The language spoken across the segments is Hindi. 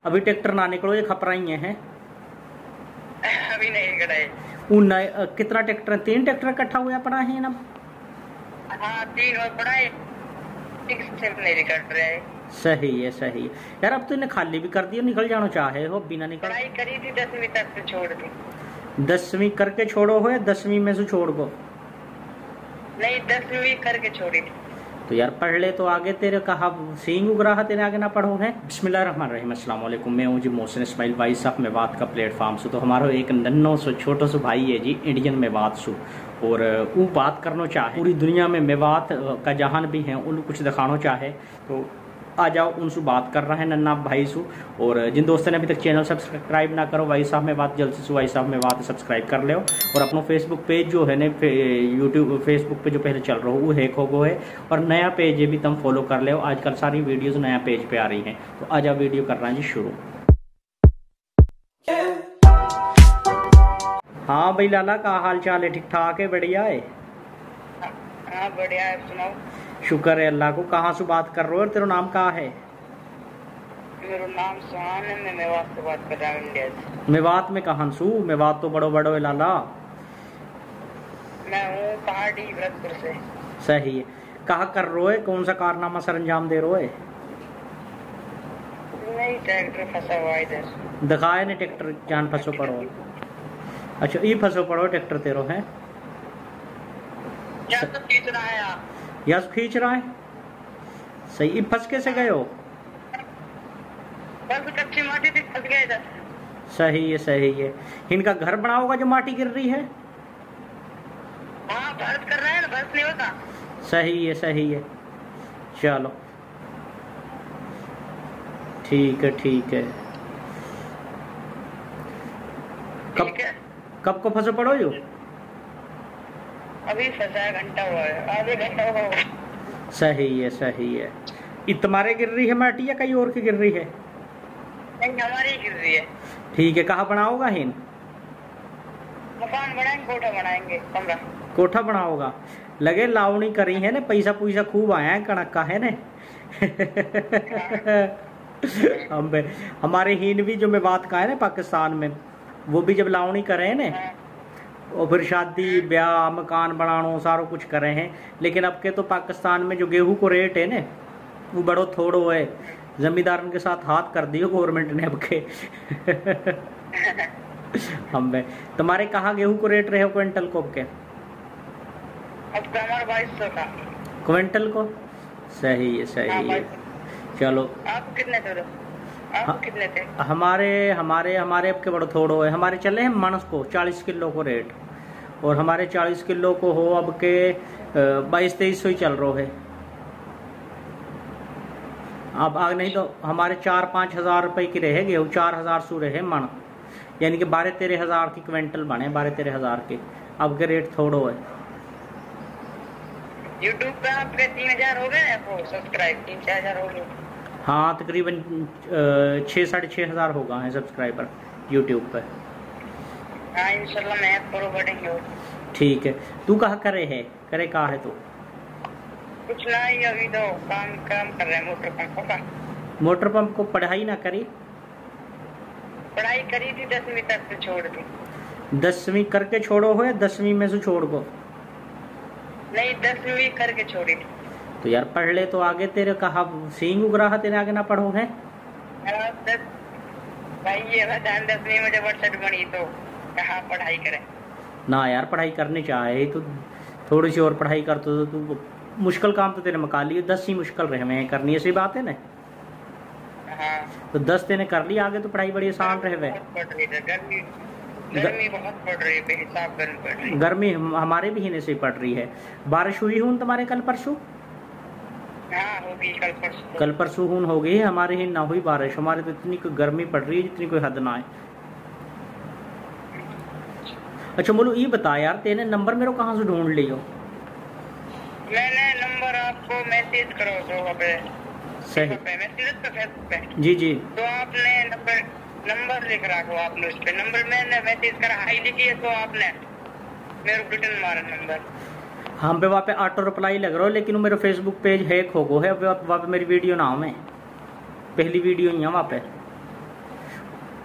अभी ट्रैक्टर ना निकलो, ये खपराई हैं। अभी नहीं कटाई। कितना ट्रैक्टर, 3 ट्रैक्टर इकट्ठा हुआ पड़ा है ना? हाँ 3 और पड़ा है, नहीं कट रहा है। सही है सही है यार। अब तो इन्हें खाली भी कर दिया, निकल जाना चाहे हो बिना निकल। पढ़ाई करी थी 10वीं तक से छोड़ दी। 10वीं करके छोड़ो हो या 10वीं में से छोड़ दो? नहीं 10वीं करके छोड़ी थी। तो यार पढ़ ले तो आगे, तेरे कहा सींग उग रहा तेरे आगे ना पढ़ो है। बिस्मिल्लाहिर्रहमानिर्रहीम, अस्सलाम वालेकुम। मैं हूँ जी मोहसिन इस्माइल भाई साहब मेवात का प्लेटफॉर्म से। तो हमारा एक नन्नो सो छोटो सो भाई है जी, इंडियन मेवात सु, और वो बात करना चाहे पूरी दुनिया में मेवात का जहान भी है उन कुछ दिखाना चाहे तो आ जाओ, उनसे बात कर रहे हैं नन्ना भाई सु। और जिन दोस्तों ने अभी तक चैनल सब्सक्राइब ना करो, भाई साहब में बात जल्द से भाई साहब में बात सब्सक्राइब कर ले। और अपना फेसबुक पेज जो है ना, यूट्यूब फेसबुक पे जो पहले चल रहा हो वो हैक हो गो है, और नया पेज ये भी तुम फॉलो कर ले। आजकल सारी वीडियोज नया पेज पे आ रही हैं। तो आ जाओ, वीडियो कर रहे हैं जी शुरू। हाँ भाई लाला, का हाल चाल है? ठीक ठाक है, बढ़िया है। हाँ बढ़िया है, सुनाओ। शुक्र है अल्लाह को। कहाँ से बात कर रहे हो और तेरा नाम कहाँ है? मेरा नाम सुहान है, मैं मेवात से बात कर रहा हूँ, इंडिया से। मेवात में कहाँ सू? मेवात तो बड़ो बड़ो है लाला। मैं हूँ पहाड़ी भरतपुर से। सही है। कहाँ कर रहे हो, कौन सा कारनामा सर अंजाम दे रहे हो? नहीं ट्रैक्टर फंसा हुआ इधर। दिखाए ने ट्रैक्टर जान फंसो पड़ो। अच्छा ये फंसो पड़ो ट्रैक्टर तेरो है? क्या तो खींच रहा है आप? यस खींच रहा है। सही। फंस कैसे गए हो? बस कच्ची माटी थी, फंस गया इधर। सही है सही है। इनका घर बना होगा जो माटी गिर रही है? हाँ भरत कर रहा है ना, भरत नहीं होता। सही है सही है। चलो ठीक है ठीक है। ठीक है। कब को फंसो पड़ो जो? अभी फंसा है, घंटा हुआ है, आधे घंटा हुआ। सही है सही है। ये तुम्हारे गिर रही है माटी या कहीं और की गिर रही है? नहीं हमारी ही गिर रही है। ठीक है। कहाँ बनाओगा हिन? मकान बनाएंगे, कोठा बनाएंगे, कमरा। कोठा बनाओगा? लगे लावणी करी है ना, पैसा पूसा खूब आया है कणक का है ना। हमारे हिन भी जो मैं बात का है ना पाकिस्तान में, वो भी जब लावणी करे हैं ना, और फिर शादी ब्याह मकान बनानो सारो कुछ करे हैं। लेकिन अब के तो पाकिस्तान में जो गेहूं को रेट है ना, वो बड़ो थोड़ो है। जमींदारन के साथ हाथ कर दियो गवर्नमेंट ने अब के। हम तुम्हारे कहाँ गेहूं को रेट रहे हो क्विंटल को अब के? अब तो हमारा 2200 का क्विंटल को। सही है सही है। चलो आप कितने थे? आप कितने थे? हमारे हमारे हमारे अब के बड़ो थोड़ो है। हमारे चले हैं मनस को 40 किलो को रेट, और हमारे 40 किलो को हो अब के 2200-2300 ही चल रहा है। अब आग नहीं तो हमारे 4-5 हजार रुपए की रहे गेहूँ, 4000 सू रहे मन, यानी कि 12-13 हजार की क्विंटल बने, 12-13 हजार के। अब के रेट थोड़ो है। यूट्यूब पे आपके 3000 हो गए आपको सब्सक्राइब? 3-4 हजार हो गए? हाँ तकरीबन 6-6.5 हजार होगा है सब्सक्राइबर यूट्यूब पर। हाँ इंशाल्लाह मैं फॉलो करेंगे। ठीक है। तू कहाँ करे है, करे कहाँ है तू? कुछ नहीं, अभी तो काम कर रहे हैं मोटर पंप का। मोटर पंप को पढ़ाई ना करी? पढ़ाई करी थी 10वीं तक से छोड़ दी। 10वीं करके छोड़ो हो या 10वीं में से छोड़ दो? नहीं 10वीं करके छोड़ी थी। तो यार पढ़ ले तो आगे, तेरे कहा सींग उग रहा तेरे आगे ना पढ़ो है। भाई ये 10वीं में जब 68 बनी तो कहाँ पढ़ाई करे ना यार, पढ़ाई करनी चाहिए। तो थोड़ी सी और पढ़ाई कर तो तू मुश्किल काम तो तेरे मका लियो। 10 ही मुश्किल रहे हमें करनी, ऐसी बात है ना। हाँ तो 10 तेने कर ली, आगे तो पढ़ाई बड़ी आसान रहे। गर्मी बहुत पड़ रही है, बेहिसाब गर्मी पड़ रही है। गर्मी हमारे भी हिने से पड़ रही है। बारिश हुई हूं तुम्हारे कल परसों? हाँ होगी कल परसों। कल परसों हूं हो गई, हमारे ही ना हुई बारिश। हमारे तो इतनी कोई गर्मी पड़ रही है जितनी कोई हद ना है। अच्छा बोलो ये बता यार, तेने नंबर मेरे कहाँ से ढूंढ लियो? मैंने नंबर आपको मैसेज करो तो सही मैसेज पे फेसबुक पे। जी जी। तो आपने नंबर लिख रखो आपने उस पे। नंबर मैंने मैसेज करा, हाई लिखी है, तो आपने मेरे को रिटर्न मारा नंबर। हम पे वहाँ पे ऑटो रिप्लाई लग रहा हो, लेकिन मेरा फेसबुक पेज हैक हो गो है। वहाँ पे मेरी वीडियो ना हो, मैं पहली वीडियो ही है वहाँ पे।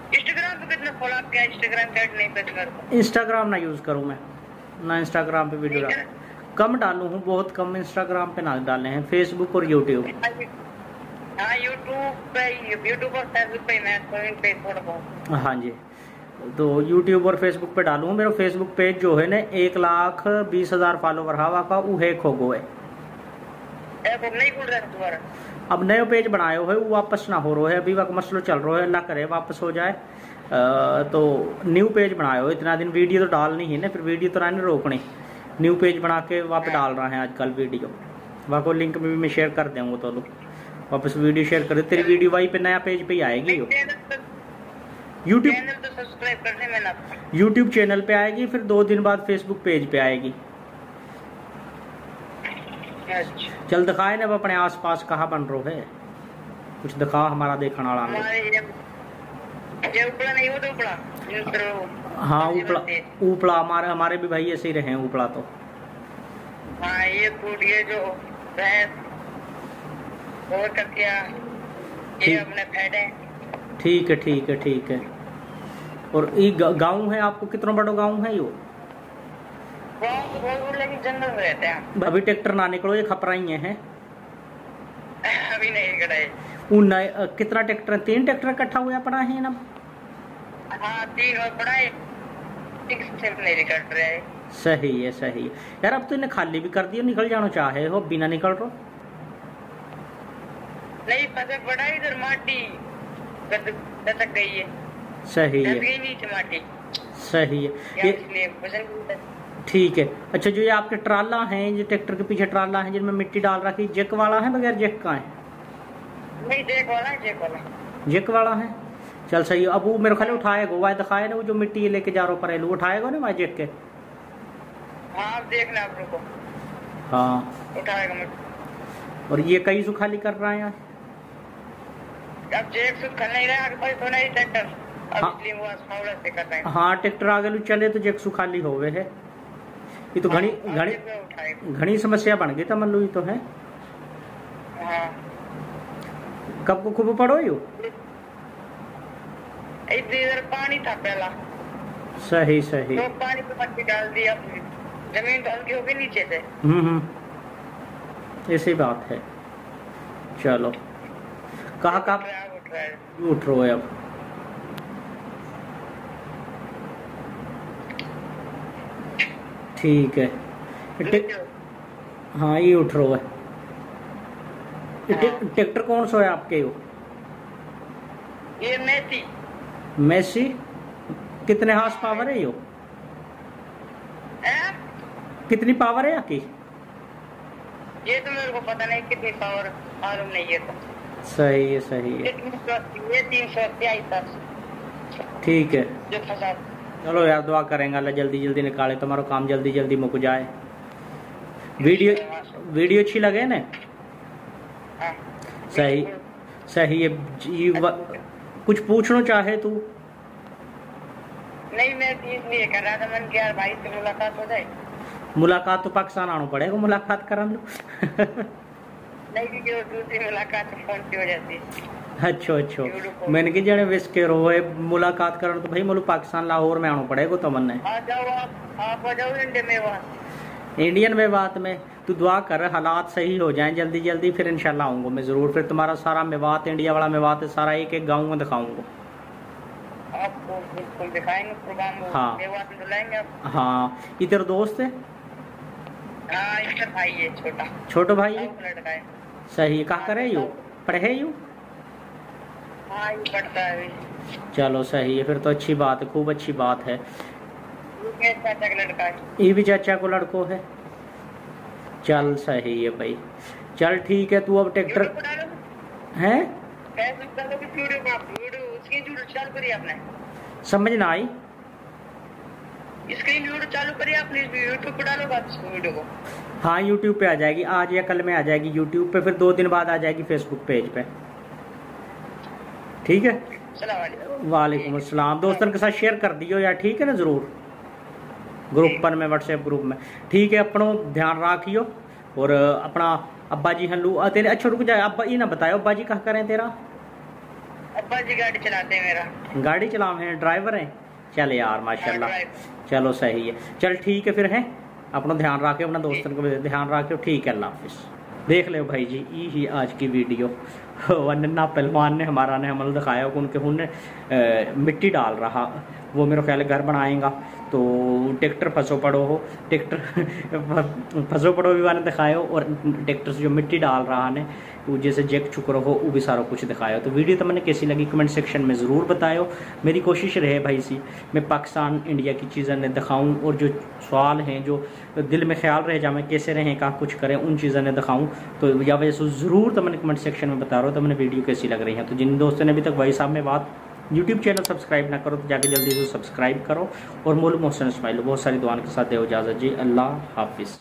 इंस्टाग्राम पे कितना फॉलो आप क्या इंस्टाग्राम का नहीं पे कर इंस्टाग्राम ना यूज़ करूँ मैं ना, इंस्टाग्राम पे वीडियो डाल कम डालू हूँ, बहुत कम इंस्टाग्राम पे ना डाले हैं, फेसबुक और यूट्यूब। हाँ यूट्यूब और फेसबुक पे मैं पे थोड़ा बहुत। हाँ जी, तो यूट्यूब और फेसबुक पे डालू। मेरा फेसबुक पेज जो है ना 1,20,000 फॉलोवर हवा का वो हैक हो गए। नहीं खुल रहा दोबारा, अब नयो पेज बनायो है वो वापस ना हो रहा है, अभी वक्त मसलो चल रहा है, अल्लाह करे वापस हो जाए। तो न्यू पेज बनायो, इतना दिन वीडियो तो डालनी है ना, फिर वीडियो तो नहीं रोकनी, न्यू पेज बना के वापस डाल रहे हैं आजकल वीडियो। वहाँ को लिंक भी मैं शेयर कर दूँगा, तो लो वापस वीडियो शेयर कर दे, तेरी वीडियो वही पे नया पेज पे ही आएगी। यूट्यूब चैनल तो सब्सक्राइब करने में ना, यूट्यूब चैनल पे आएगी, फिर 2 दिन बाद फेसबुक पेज पे आएगी। अच्छा चल दिखाए ना अब अपने आसपास कहाँ बन रहा है, कुछ दिखा हमारा देखने वाला। ये उपड़ा नहीं हो तो उपड़ा, हाँ उपड़ा उपड़ा हमारे भी भाई ऐसे ही रहे हैं उपड़ा तो। हाँ ये फूड ये जो भैंस और कटिया ये अपने फैट है। ठीक है ठीक है ठीक है। और ये गांव है आपको, कितना बड़ा गांव है यो? गाँव तो बहुत लेकिन जंगल में रहते हैं। अभी ट्रैक्टर ना निकलो, ये खपराई हैं। अभी नहीं कटाई। कितना ट्रैक्टर, 3 ट्रैक्टर इकट्ठा हुआ पड़ा है ना? हाँ 3 और पड़ा है, 6 नहीं निकल रहे है। सही है सही है यार, अब तो इन्हें खाली भी कर दिया, निकल जाना चाहे हो बिना निकल रो नहीं पता पड़ा, इधर माटी दसक गई है। सही है नीचे माटी। सही है ये ठीक है। अच्छा जो ये आपके ट्राला हैं, जो ट्रैक्टर के पीछे ट्राला है जिनमें मिट्टी डाल रखी, जेक वाला है बगैर जेक का है? नहीं जेक वाला है, जेक वाला है। चल सही है। अब वो मेरे ख्याल उठाएगा, वह दिखाए ना वो जो मिट्टी लेके जा रहा पर उठाएगा ना वह जेक के। हाँ देखना आप लोग को। हाँ उठाएगा मिट्टी। और ये कई सु खाली कर रहा है यार, अब जेक से खल नहीं रहा है तो नहीं ट्रैक्टर। हाँ से कर रहे हैं। हाँ ट्रैक्टर आगे चले तो जेक सु खाली हो गए है। ये तो घनी समस्या बन गई था मल्लू, ये तो है। हाँ कब को खूब पड़ो यू? इधर पानी था पहला। सही सही। तो पानी पे मट्टी डाल दिया, जमीन डाल के होगी नीचे से। ऐसी बात है। चलो कहाँ कहाँ उठ रहे हो अब? ठीक है। हाँ ये उठ रहा है। ट्रैक्टर कौन सा है आपके? ये मेसी। मेसी कितने हार्स पावर है यो? कितनी पावर है आपकी? ये तो मेरे को पता नहीं कितनी पावर, मालूम नहीं है तो। सही है सही है। ये 383। ठीक है जो फंसा। चलो यार दुआ करेंगे अल्लाह जल्दी जल्दी निकाले, तुम्हारा काम जल्दी जल्दी मुक जाए। वीडियो अच्छी लगे ना? हाँ, सही सही है। कुछ पूछना चाहे तू? नहीं मैं इसलिए कर रहा था, मन कि यार भाई से मुलाकात हो जाए। मुलाकात तो पाकिस्तान आना पड़ेगा, मुलाकात करा लो। नहीं क्योंकि वो दूसरी मुलाकात फोन की हो जाती है। अच्छा अच्छा, मैंने कि जने विश के रो है मुलाकात करना तो भाई मुझे पाकिस्तान लाहौर में आना पड़ेगा तो मन है। आ जाओ आप आ जाओ इंडियन में बात में तू दुआ कर हालात सही हो जाएं जल्दी जल्दी, फिर इंशाल्लाह आऊंगा मैं जरूर। फिर तुम्हारा सारा मेवात, इंडिया वाला मेवात है सारा, एक एक गाँव में दिखाऊंगा आपको। बिल्कुल दिखाएंगे प्रोग्राम। हाँ मेवात में बुलाएंगे आप। हाँ ये तेरा दोस्त है? हाँ इसका भाई है, छोटा भाई है। लड़का है। सही है। कहाँ करे यू? पढ़े यू? हाँ ये पढ़ता है। चलो सही है, फिर तो अच्छी बात है, खूब अच्छी बात है। चाचा का लड़का है। ये भी चाचा को लड़को है। चल सही है भाई, चल ठीक है। तू अब ट्रैक्टर है समझ ना आई? स्क्रीन वीडियो चालू करिए आपने, यूट्यूब पे डालो बात वीडियो को। हाँ यूट्यूब पे आ जाएगी, आज या कल में आ जाएगी यूट्यूब पे, फिर 2 दिन बाद आ जाएगी फेसबुक पेज पे। ठीक है। वालेकुम अस्सलाम। दोस्तों के साथ शेयर कर दियो यार, ठीक है ना जरूर, ग्रुप पर में, व्हाट्सएप ग्रुप में। ठीक है, अपनो ध्यान रखियो। और अपना अब्बा जी हल्लू तेरे। अच्छा रुक जाए, अब्बा ये ना बतायो अब्बा जी कहाँ करें तेरा? अब्बा जी गाड़ी चलाते हैं मेरा। गाड़ी चलाओ हैं, ड्राइवर हैं? चल यार माशाल्लाह, चलो सही है। चल ठीक है फिर है, अपना ध्यान रखे, अपना दोस्तों को ध्यान रखे। ठीक है, अल्लाह हाफिज़। देख ले भाई जी, यही आज की वीडियो। वन्ना पहलवान ने हमारा ने हमल दिखाया कि उनके उन्हें मिट्टी डाल रहा, वो मेरे ख्याल घर बनाएगा तो ट्रैक्टर फंसो पड़ो हो, ट्रैक्टर फंसो पड़ो भी मैंने दिखायो, और ट्रैक्टर से जो मिट्टी डाल रहा ने वो जैसे जैक चुक रहो वो भी सारा कुछ दिखाया। तो वीडियो तो मैंने कैसी लगी कमेंट सेक्शन में ज़रूर बतायो। मेरी कोशिश रहे भाई सी मैं पाकिस्तान इंडिया की चीज़ें ने दिखाऊं, और जो सवाल हैं जो दिल में ख्याल रह जाए कैसे रहें का कुछ करें उन चीज़ों ने दिखाऊं। तो या वजह से ज़रूर तो मैंने कमेंट सेक्शन में बता रहा हूँ तो मैंने वीडियो कैसी लग रही है। तो जिन दोस्तों ने अभी तक भाई साहब में बात यूट्यूब चैनल सब्सक्राइब ना करो तो जाके जल्दी से सब्सक्राइब करो, और मोहसिन इस्माइल बहुत सारी दुआओं के साथ दे इजाज़त जी। अल्लाह हाफिज़।